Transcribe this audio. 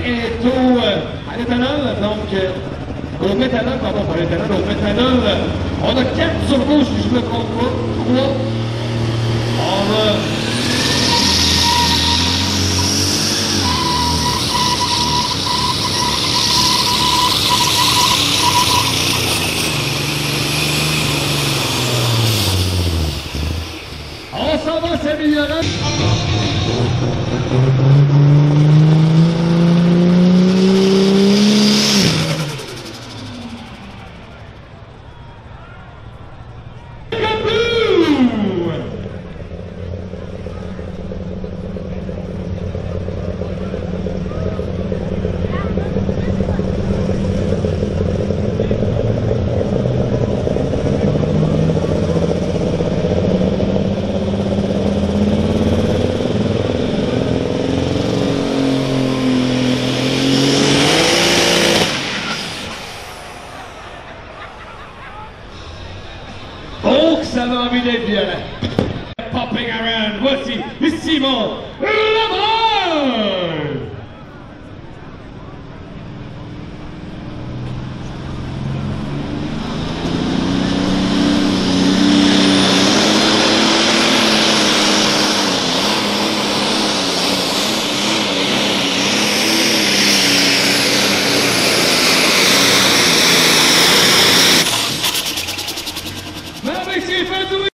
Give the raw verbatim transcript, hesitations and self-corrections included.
est au, euh, à l'éthanol, donc euh, au méthanol, pardon, pas l'éthanol, au méthanol. On a quatre turbos, si je ne me trompe pas, trois. On va... On s'en va s'améliorer. Oh, que ça a envie d'être violent. Popping around, voici Simon Lamar! Now, make sure you